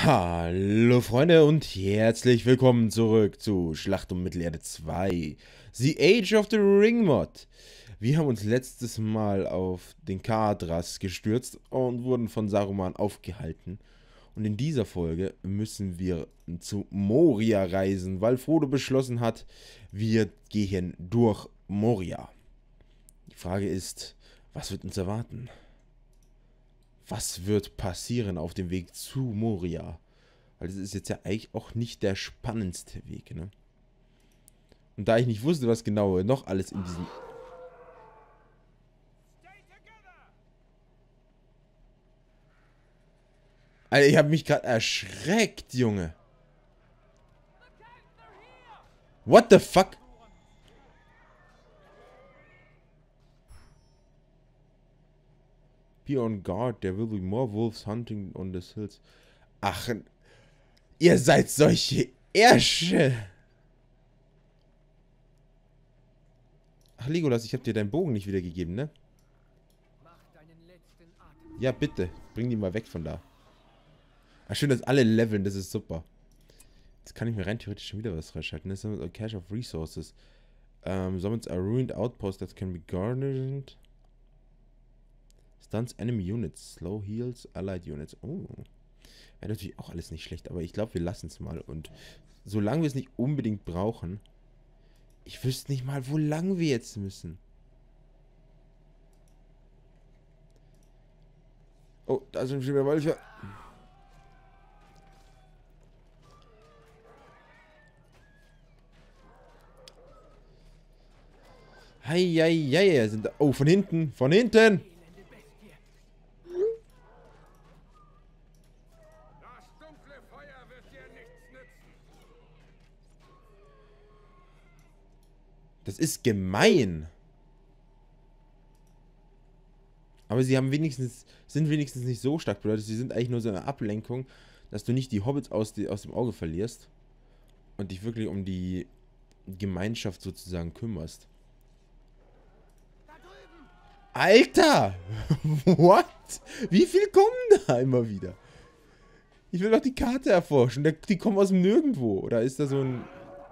Hallo Freunde und herzlich willkommen zurück zu Schlacht um Mittelerde 2, The Age of the Ring Mod. Wir haben uns letztes Mal auf den Kadras gestürzt und wurden von Saruman aufgehalten. Und in dieser Folge müssen wir zu Moria reisen, weil Frodo beschlossen hat, wir gehen durch Moria. Die Frage ist, was wird uns erwarten? Was wird passieren auf dem Weg zu Moria? Weil das ist jetzt ja eigentlich auch nicht der spannendste Weg, ne? Und da ich nicht wusste, was genau noch alles in diesem... Alter, ich habe mich gerade erschreckt, Junge. What the fuck? Be on guard, there will be more wolves hunting on the hills. Ach, ihr seid solche Ärsche. Ach, Legolas, ich hab dir deinen Bogen nicht wiedergegeben, ne? Ja, bitte. Bring die mal weg von da. Ach, schön, dass alle leveln. Das ist super. Jetzt kann ich mir rein theoretisch schon wieder was freischalten. Das ist a cache of resources. Summons a ruined outpost that can be garnered. Stuns enemy units. Slow heals allied units. Oh. Wäre natürlich auch alles nicht schlecht, aber ich glaube, wir lassen es mal. Und solange wir es nicht unbedingt brauchen, ich wüsste nicht mal, wo lang wir jetzt müssen. Oh, da sind schon wieder Wölfe. Heieiei, sind da. Oh, von hinten, von hinten! Das ist gemein. Aber sie haben sind wenigstens nicht so stark bedeutet. Sie sind eigentlich nur so eine Ablenkung, dass du nicht die Hobbits aus dem Auge verlierst und dich wirklich um die Gemeinschaft sozusagen kümmerst. Alter! What? Wie viel kommen da immer wieder? Ich will doch die Karte erforschen. Die kommen aus dem Nirgendwo. Oder ist da so ein...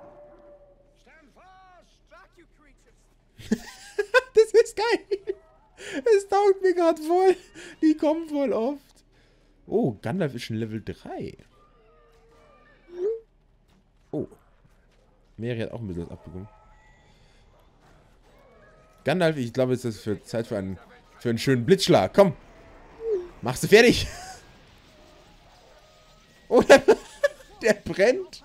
Das ist geil. Es taugt mir gerade voll. Die kommen voll oft. Oh, Gandalf ist schon Level 3. Oh. Meri hat auch ein bisschen was abbekommen. Gandalf, ich glaube, es ist Zeit für einen schönen Blitzschlag. Komm. Machst du fertig. Oh, der brennt.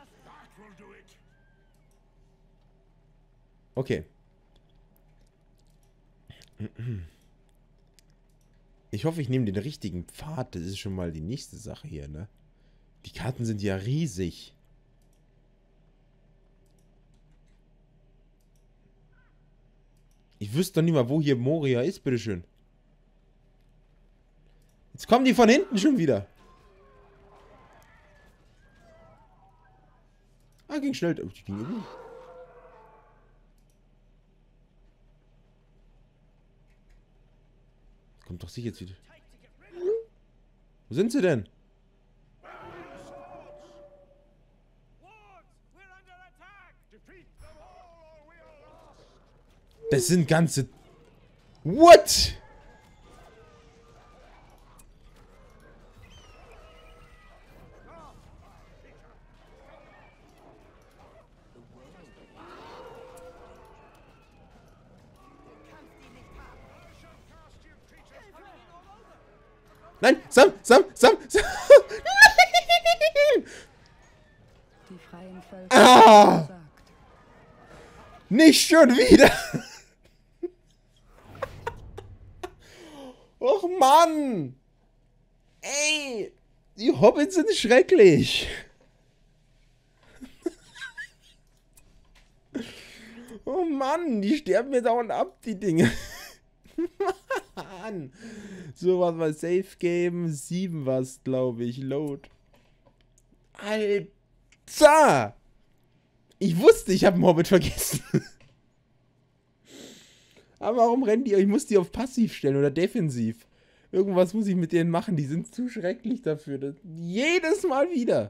Okay. Ich hoffe, ich nehme den richtigen Pfad. Das ist schon mal die nächste Sache hier, ne? Die Karten sind ja riesig. Ich wüsste doch nicht mal, wo hier Moria ist, bitteschön. Jetzt kommen die von hinten schon wieder. Ah, ging schnell. Oh, die ging irgendwie. Kommt doch sicher jetzt wieder. Wo sind sie denn? Das sind ganze... What? Nein, Sam! Nein! Die freien Völker Ah! Nicht schon wieder! Och Mann! Ey! Die Hobbits sind schrecklich! Oh Mann, die sterben mir dauernd ab, die Dinge. Mann! So, was mal Safe geben. 7 war es, glaube ich. Load. Alter! Ich wusste, ich habe einen Hobbit vergessen. Aber warum rennen die? Ich muss die auf passiv stellen oder defensiv. Irgendwas muss ich mit denen machen. Die sind zu schrecklich dafür. Jedes Mal wieder.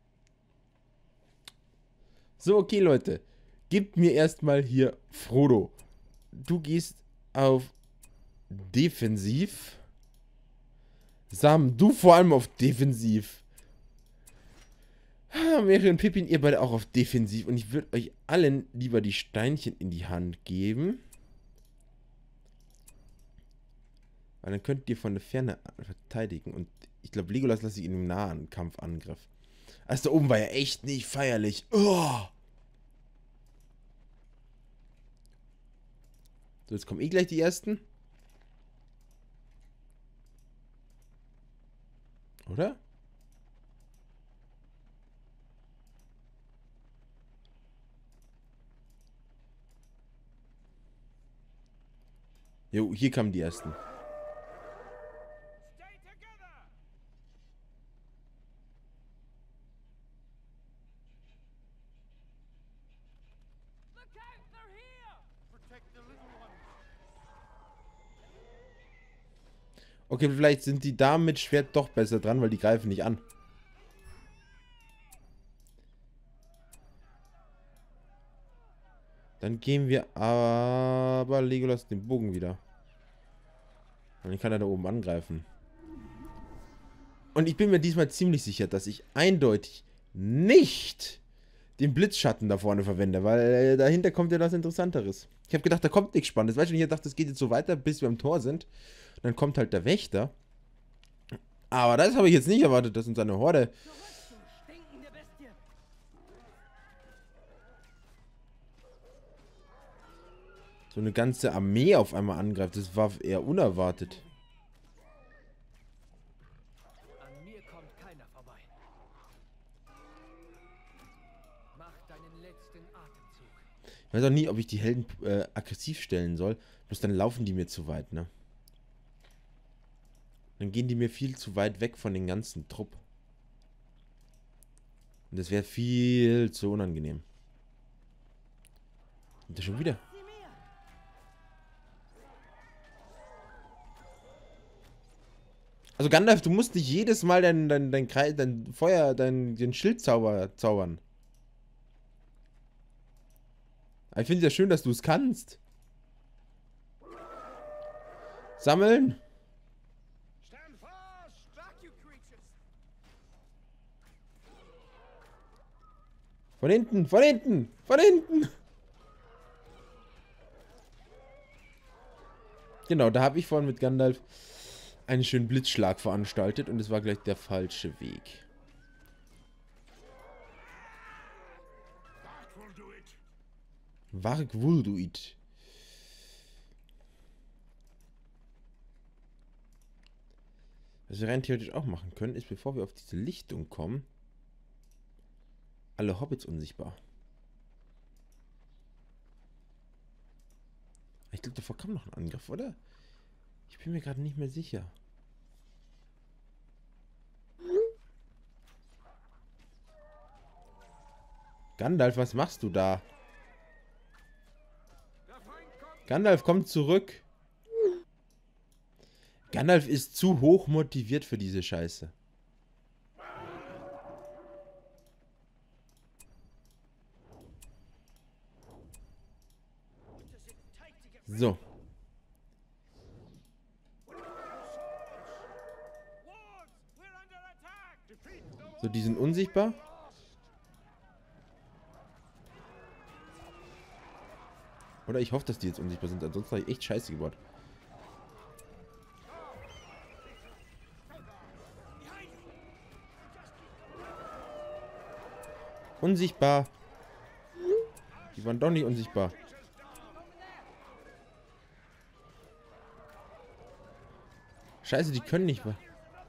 So, okay, Leute. Gebt mir erstmal hier Frodo. Du gehst auf Defensiv. Sam, du vor allem auf Defensiv. Mary und Pippin, ihr beide auch auf Defensiv. Und ich würde euch allen lieber die Steinchen in die Hand geben. Weil dann könnt ihr von der Ferne verteidigen. Und ich glaube, Legolas lasse ich in einem nahen Kampfangriff. Also da oben war ja echt nicht feierlich. Oh. So, jetzt kommen eh gleich die ersten. Oder? Jo, hier kamen die ersten. Okay, vielleicht sind die Damen mit Schwert doch besser dran, weil die greifen nicht an. Dann gehen wir aber Legolas den Bogen wieder. Und dann kann er da oben angreifen. Und ich bin mir diesmal ziemlich sicher, dass ich eindeutig nicht den Blitzschatten da vorne verwende, weil dahinter kommt ja was Interessanteres. Ich habe gedacht, da kommt nichts Spannendes. Weißt du, ich dachte, das geht jetzt so weiter, bis wir am Tor sind. Dann kommt halt der Wächter. Aber das habe ich jetzt nicht erwartet, dass uns eine Horde... so eine ganze Armee auf einmal angreift. Das war eher unerwartet. An mir kommt keiner vorbei. Mach deinen letzten Atemzug. Ich weiß auch nie, ob ich die Helden aggressiv stellen soll. Bloß dann laufen die mir zu weit, ne? Dann gehen die mir viel zu weit weg von den ganzen Trupp. Und das wäre viel zu unangenehm. Und das schon wieder. Also Gandalf, du musst nicht jedes Mal dein Feuer, den Schildzauber zaubern. Aber ich finde es ja schön, dass du es kannst. Sammeln. Von hinten, von hinten, von hinten. Genau, da habe ich vorhin mit Gandalf einen schönen Blitzschlag veranstaltet und es war gleich der falsche Weg. Varg Vulduit. Was wir rein theoretisch auch machen können, ist, bevor wir auf diese Lichtung kommen, alle Hobbits unsichtbar. Ich glaube, davor kam noch ein Angriff, oder? Ich bin mir gerade nicht mehr sicher. Gandalf, was machst du da? Gandalf, komm zurück. Gandalf ist zu hoch motiviert für diese Scheiße. So. So, die sind unsichtbar. Oder ich hoffe, dass die jetzt unsichtbar sind. Ansonsten habe ich echt Scheiße gebaut. Unsichtbar. Die waren doch nicht unsichtbar. Scheiße, die können nicht mehr.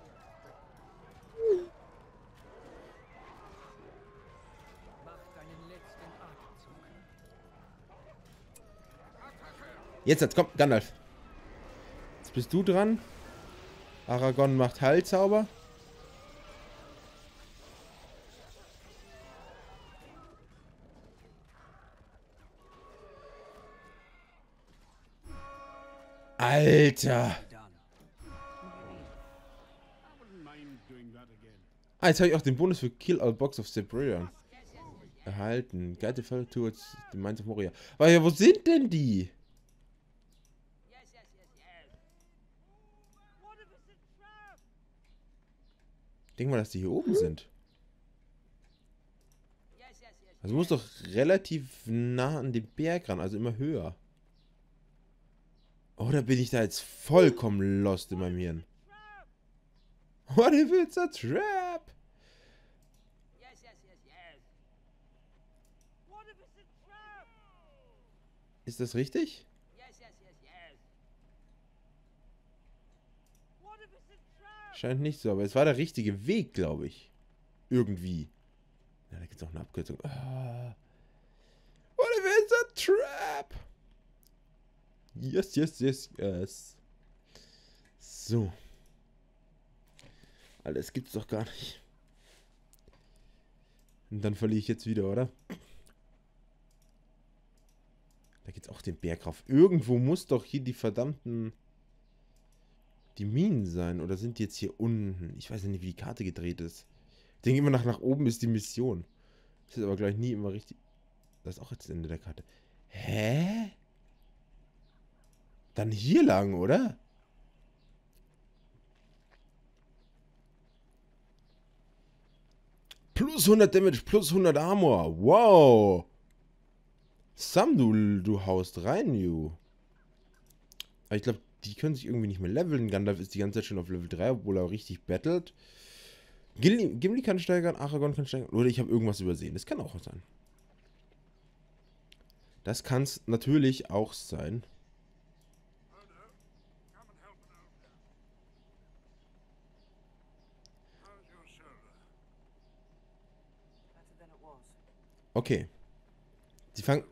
Jetzt komm, Gandalf. Jetzt bist du dran. Aragorn macht Heilzauber. Alter. Ah, jetzt habe ich auch den Bonus für Kill All Box of Sebrian erhalten. Guide the fellow towards the Mines of Moria. Aber ja, wo sind denn die? Ich denke mal, dass die hier oben sind. Also muss doch relativ nah an den Berg ran, also immer höher. Oder bin ich da jetzt vollkommen lost in meinem Hirn? What if it's a trap? Ist das richtig? Scheint nicht so, aber es war der richtige Weg, glaube ich. Irgendwie. Ja, da gibt es auch eine Abkürzung. Ah. What if it's a trap? Yes, yes, yes, yes. So. Alter, das gibt's doch gar nicht. Und dann verliere ich jetzt wieder, oder? Da geht's auch den Berg rauf. Irgendwo muss doch hier die verdammten... die Minen sein. Oder sind die jetzt hier unten? Ich weiß ja nicht, wie die Karte gedreht ist. Ich denke immer nach oben ist die Mission. Das ist aber gleich nie immer richtig... Das ist auch jetzt das Ende der Karte. Hä? Dann hier lang, oder? Plus 100 Damage, plus 100 Armor. Wow. Sam, du haust rein, you. Aber ich glaube, die können sich irgendwie nicht mehr leveln. Gandalf ist die ganze Zeit schon auf Level 3, obwohl er richtig battelt. Gimli kann steigern, Aragorn kann steigern. Oder ich habe irgendwas übersehen. Das kann auch sein. Das kann es natürlich auch sein. Okay. Sie fangen...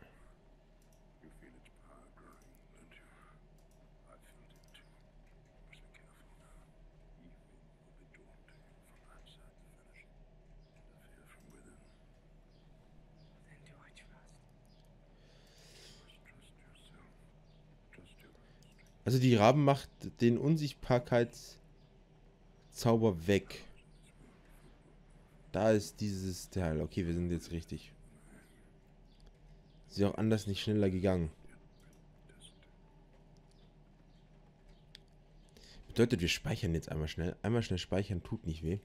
Also die Raben macht den Unsichtbarkeitszauber weg. Da ist dieses Teil. Okay, wir sind jetzt richtig. Ist ja auch anders nicht schneller gegangen. Bedeutet, wir speichern jetzt einmal schnell. Einmal schnell speichern tut nicht weh.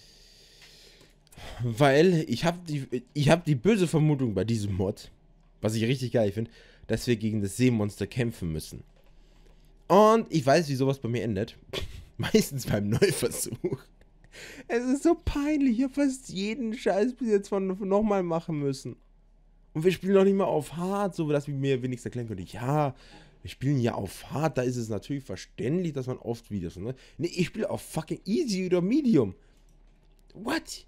Weil ich habe die böse Vermutung bei diesem Mod, was ich richtig geil finde, dass wir gegen das Seemonster kämpfen müssen. Und ich weiß, wie sowas bei mir endet. Meistens beim Neuversuch. Es ist so peinlich. Ich habe fast jeden Scheiß bis jetzt von nochmal machen müssen. Und wir spielen noch nicht mal auf Hard, so dass wir mir wenigstens erklären könnte. Ja, wir spielen ja auf Hard. Da ist es natürlich verständlich, dass man oft Videos... Ne, ich spiele auf fucking Easy oder Medium. What?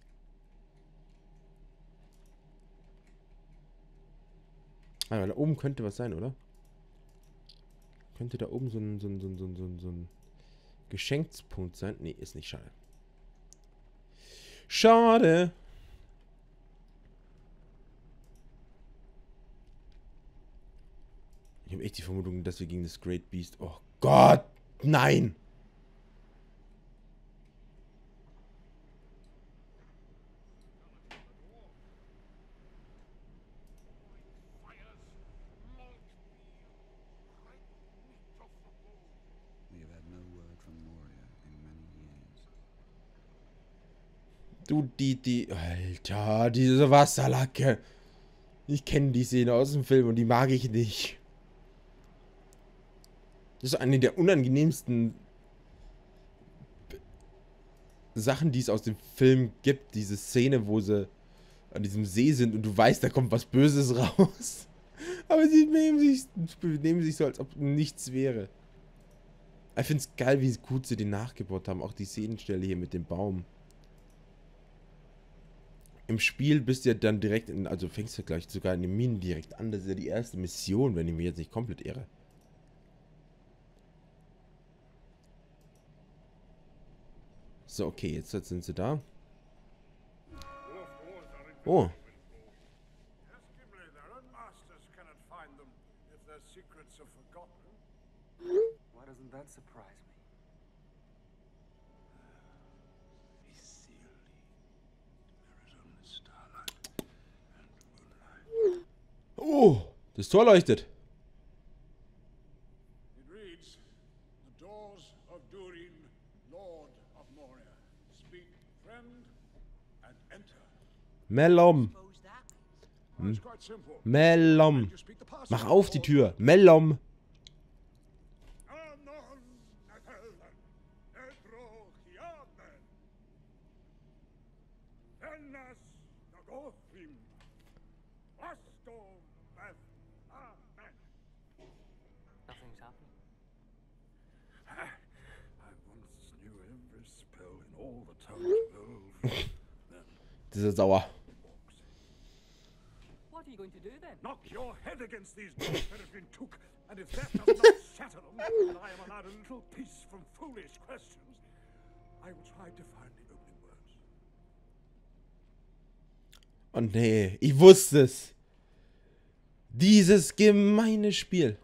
Ah, da oben könnte was sein, oder? Könnte da oben so ein Geschenkspunkt sein? Nee, ist nicht. Schade. Schade. Ich habe echt die Vermutung, dass wir gegen das Great Beast... Oh Gott! Nein! Du, Alter, diese Wasserlacke. Ich kenne die Szene aus dem Film und die mag ich nicht. Das ist eine der unangenehmsten Sachen, die es aus dem Film gibt. Diese Szene, wo sie an diesem See sind und du weißt, da kommt was Böses raus. Aber sie benehmen sich so, als ob nichts wäre. Ich finde es geil, wie gut sie den nachgebaut haben. Auch die Szenenstelle hier mit dem Baum. Im Spiel bist du ja dann direkt in, also fängst du gleich sogar in den Minen direkt an. Das ist ja die erste Mission, wenn ich mich jetzt nicht komplett irre. So, okay, jetzt sind sie da. Oh. Why doesn't that surprise me? Das Tor leuchtet. It reads, the doors of Durin, Lord of Moria. Speak, friend, and enter. Mellom. It's quite simple. Mellom. You speak the password. Mach auf die Tür. Mellom. Anon Nathelden, Edrochiaden, Vennas Nagothim, Aston Beth Amen. Nothing's happened. I once knew every spell in all the towers of Elf. Das ist sauer. What are you going to do then? Knock your head against these doors, Peregrine Took, and if that does not shatter them, and I am allowed a little peace from foolish questions, I will try to find the opening words. Oh nee, ich wusste es. Dieses gemeine Spiel.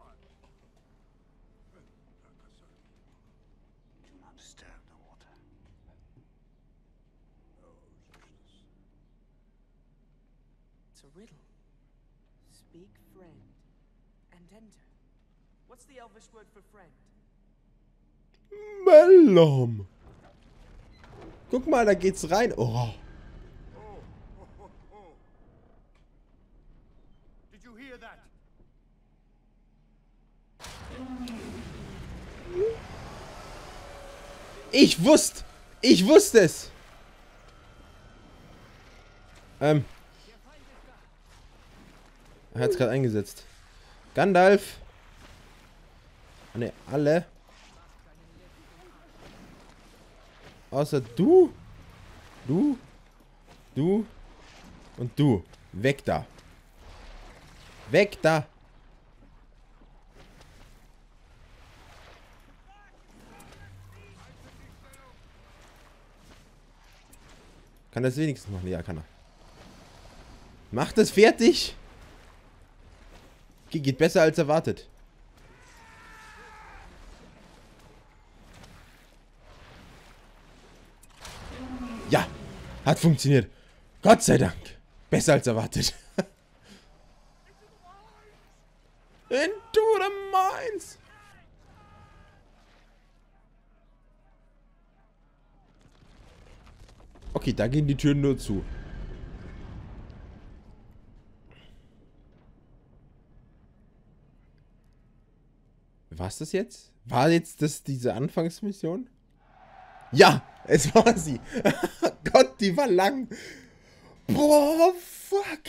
Do not disturb the water. It's a riddle. Speak friend and enter. What's the Elvish word for friend? Mellom. Guck mal, da geht's rein. Oh. Did you hear that? Ich wusste es. Er hat's gerade eingesetzt. Gandalf. Ah, ne, alle. Außer du. Du. Du. Und du. Weg da. Weg da. Kann das wenigstens machen? Ja, kann er. Macht es fertig. Okay, geht besser als erwartet. Ja, hat funktioniert. Gott sei Dank. Besser als erwartet. Into the mines. Okay, da gehen die Türen nur zu. War's das jetzt? War jetzt das diese Anfangsmission? Ja, es war sie. Gott, die war lang. Boah, fuck.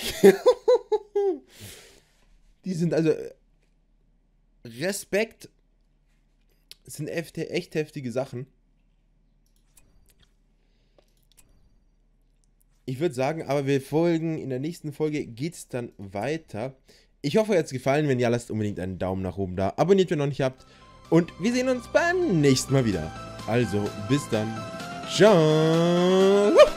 Die sind also... Respekt. Das sind echt heftige Sachen. Ich würde sagen, aber wir folgen, in der nächsten Folge geht's dann weiter. Ich hoffe, euch hat's gefallen. Wenn ja, lasst unbedingt einen Daumen nach oben da. Abonniert, wenn ihr noch nicht habt. Und wir sehen uns beim nächsten Mal wieder. Also, bis dann. Ciao.